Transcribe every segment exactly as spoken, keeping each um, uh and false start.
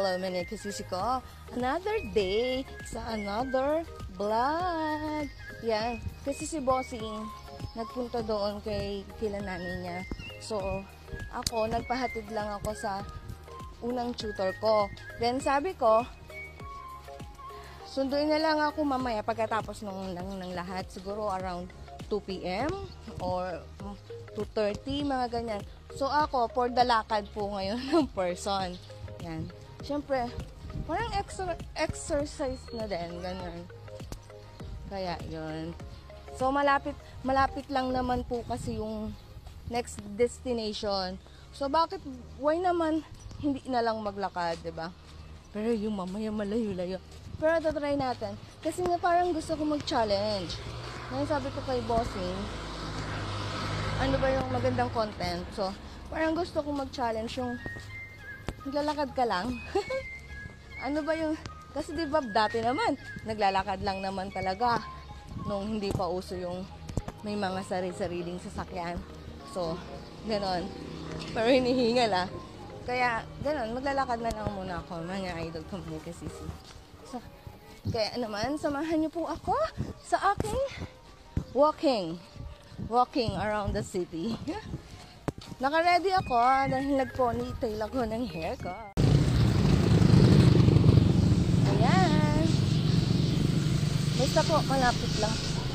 mga kasisi ko. Another day sa another vlog. Yan. Kasi si Bossing, nagpunta doon kay kila nanay niya. So, ako, nagpahatid lang ako sa unang tutor ko. Then, sabi ko, sunduin na lang ako mamaya pagkatapos ng, ng, ng lahat. Siguro around two p m or two thirty, mga ganyan. So, ako, for the lakad po ngayon ng person. Yan. Siyempre, parang exer exercise na din. Ganyan. Kaya, yun. So, malapit, malapit lang naman po kasi yung next destination. So, bakit, why naman hindi na lang maglakad, diba? Pero yung mamaya malayo-layo. Pero tatry natin. Kasi nga parang gusto ko mag-challenge. Ngayon sabi ko kay Bossing, ano ba yung magandang content? So, parang gusto ko mag-challenge yung naglalakad ka lang. Ano ba yung, kasi di ba dati naman, naglalakad lang naman talaga nung hindi pa uso yung may mga sarili-sariling sasakyan. So, ganon. Pero hinihingal ah. Kaya, ganon, maglalakad na lang muna ako, mga idol ko mga kasisi. So, kaya naman, samahan niyo po ako sa aking walking. Walking around the city. Naka-ready ako dahil nag-ponytail ako ng hair ko. Ayan. Basta po, malapit lang.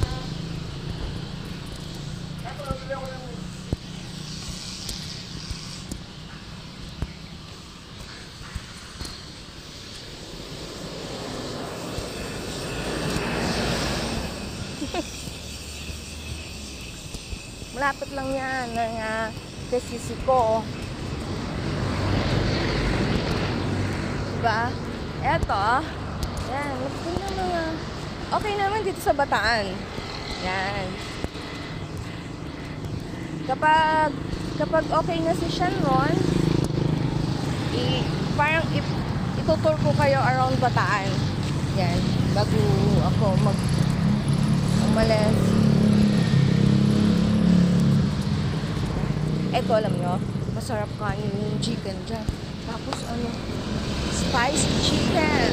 Malapit lang yan ng uh, kasisi ko. Diba? Eto, yan, magpunta mga, okay naman dito sa Bataan. Yan. Kapag, kapag okay na si Shanron, i, parang i, itutur ko kayo around Bataan. Yan, bago ako mag, umalis. Eto, alam nyo, masarap kanin yung chicken dyan. Tapos, ano, spicy chicken.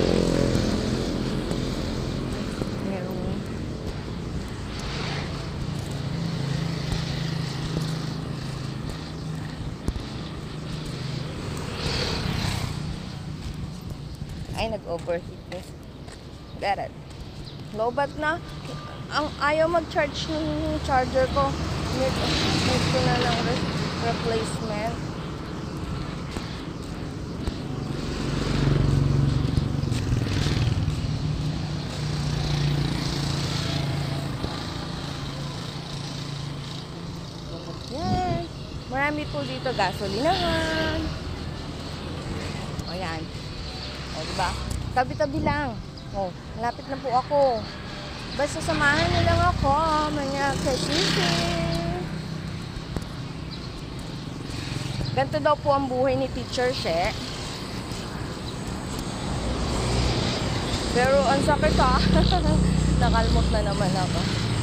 Merong ay, nag-overheat this. Got it. Lobat na. Ang ayaw mag-charge ng charger ko. Need, need ko na lang re replacement. Yan. Marami po dito gasolinahan. O yan. O diba? Tabi-tabi lang. O, malapit na po ako. Basta samahan niyo lang ako, mga kasisi. Ganito daw po ang buhay ni Teacher She. Pero ang sakit ha. Nakalmot na naman ako.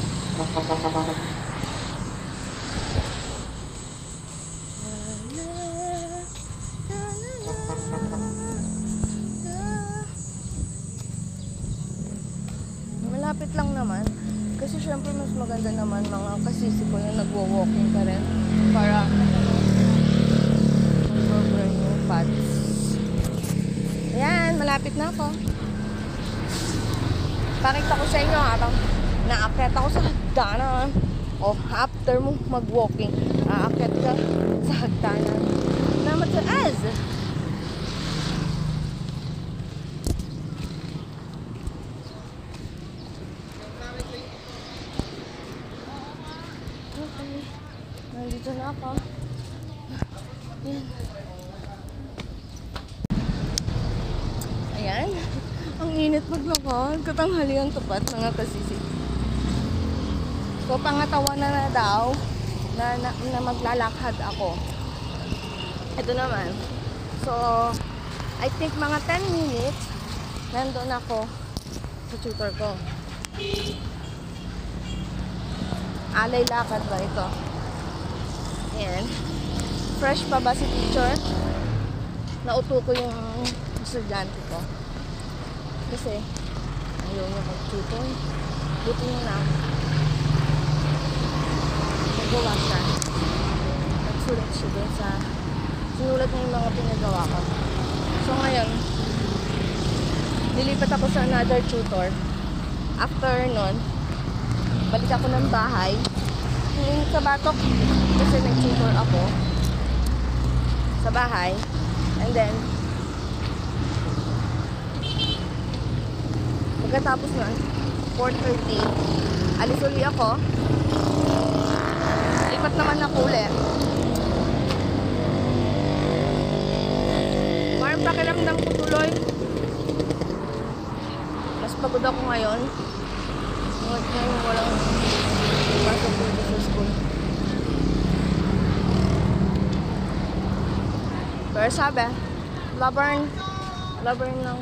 Malapit lang naman. Kasi syempre mas maganda naman mga kasisi ko yung nagwo-walking ka rin. Para mag-burn yung pads. Ayan, malapit na ako. Pakita ko sa inyo habang naakyat ako sa hagdanan. O after mo mag-walking, aakyat ka sa hagdanan na mataas. Okay. Nandito na ako. Ayan. Ayan. Ang init maglakad. Katanghalian tapat mga kasisi. So, pangatawan na na daw na, na, na maglalakad ako. Ito naman. So, I think mga ten minutes nandun ako sa tutor ko. Alay lakad ba ito? Ayan. Fresh pa ba si teacher? Nauto ko yung estudyante ko. Kasi, ayaw niya mag-tutor. Buti niya na. Nagawa siya. Nagsulat siya doon sa... Sinulat niya yung mga pinagawa ko. So, ngayon, nilipat ako sa another tutor. After nun, balik ako ng bahay. Yung sa Batok, kasi nag-tutor ako sa bahay. And then, pagkatapos nun, four thirty, alis uli ako. Lipat naman ako ulit. Parang pakiramdam ko tuloy. Mas pagod ako ngayon. Ngayon walang pasok dito sa school. Pero sabi, labern, labern lang.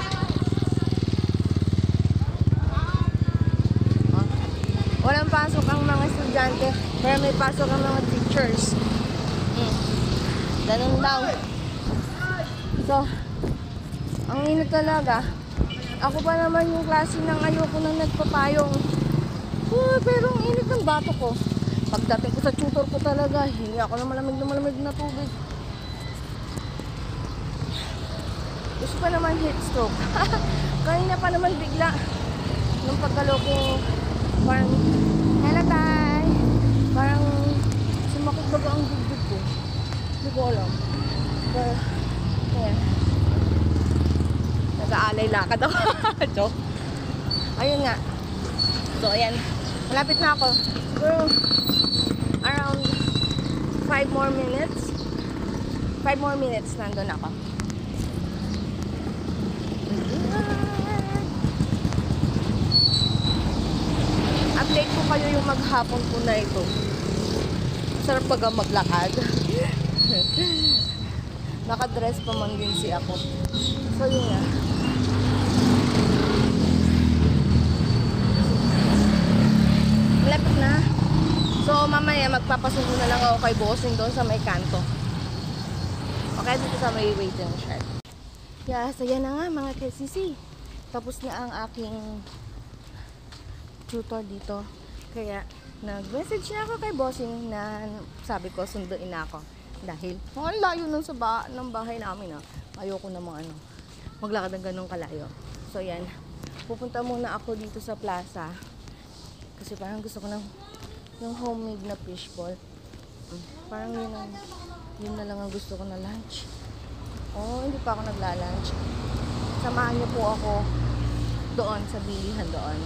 Oh. Walang pasok ang mga estudyante, pero may pasok ang mga teachers. Hmm. Ganun lang. So, ang init talaga. Ako pa naman yung klase ng ayoko nang nagpapayong. Uh, pero ang init ng bato ko. Pagdating ko sa tutor ko talaga, hindi ako na malamig na malamig na tubig. Gusto pa naman heat stroke. Kanina pa naman bigla. Nung pagkaloko, parang, hello tay. Parang sumakit baga ang dugdug ko. Hindi ko alam. Pero, ayan. Nag-aalay lakad ako. Joke. Ayun nga. So, ayan. Malapit na ako. Siguro, around five more minutes. five more minutes nandun ako. Update ko kayo yung maghapon po na ito. Sarap baga maglakad. Nakadress pa man din si ako. So, yun nga. Malapit na. So, mamaya magpapasundo na lang ako kay bossing doon sa may kanto. Okay, dito sa may waiting shed. Yeah, so yan na nga mga K C C. Tapos na ang aking tutor dito. Kaya, nag-message na ako kay bossing na sabi ko, sunduin na ako. Dahil, oh, ang layo nun sa ba ng bahay namin, ah. Ayoko namang ano, maglakad ng ganun kalayo. So, yan. Pupunta muna ako dito sa plaza. Kasi parang gusto ko ng, ng homemade na fishball. Mm, parang yun, ang, yun na lang ang gusto ko na lunch. Oh, hindi pa ako nagla-lunch. Samahan niyo po ako doon sa bilihan doon.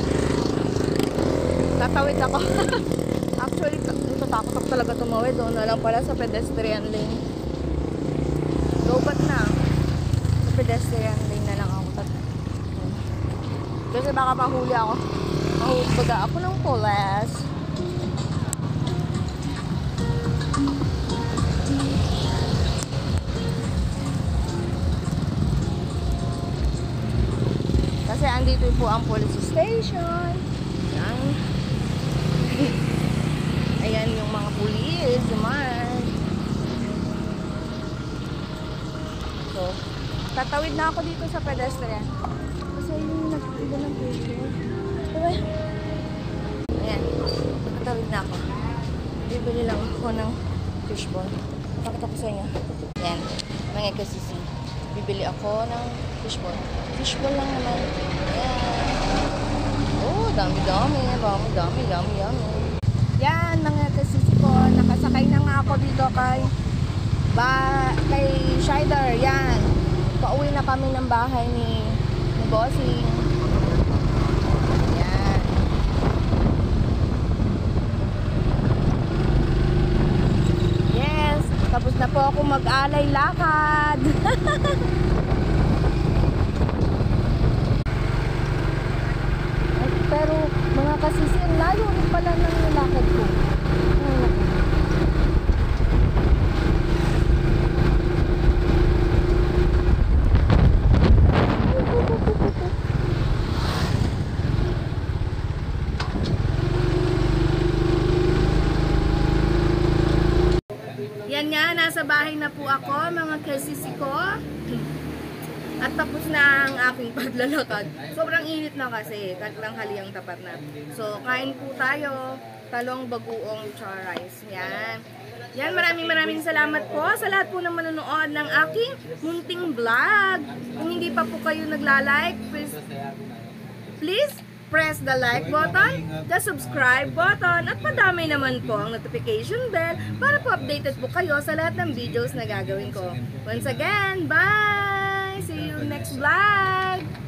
Tatawid ako. Actually, natatakot ako talaga tumawid. Doon na lang pala sa pedestrian lane. Lobat na. Sa pedestrian lane na lang ako. Kasi baka mahuli ako. Mahuli baga ako ng pulis. Kasi andito po ang police station. Yan. Ayan yung mga pulis naman. So, tatawid na ako dito sa pedestrian. Kasi yung nag-iba ng picture. Diba? Ayan. Tatawid na ako. Bibili lang ako ng fishball. Pakita ko sa inyo. Ayan. Mga K C C. Bibili ako ng fishball. Fishball lang naman. Ayan. Oh, dami-dami. Dami-dami. Dami-dami. Yan, mga K C C ko. Nakasakay na nga ako dito kay ba kay Shider. Yan. Pauwi na kami ng bahay ni, ni Bossing. Yan. Yes. Tapos na po ako mag-alay lakad. Pero mga kasisi, ang layo rin pala ng lakad ko. Hmm. Yan nga, nasa bahay na po ako, mga kasisi ko. At tapos na ang aking paglalakad. Sobrang init na kasi, tatanghaliang tapat na. So, kain po tayo, talong, bagoong, tsaka rice. Yan. Yan, maraming maraming salamat po sa lahat po ng manonood ng aking munting vlog. Kung hindi pa po kayo nagla-like, please, please press the like button, the subscribe button, at padamay naman po ang notification bell para po updated po kayo sa lahat ng videos na gagawin ko. Once again, bye! See you next vlog!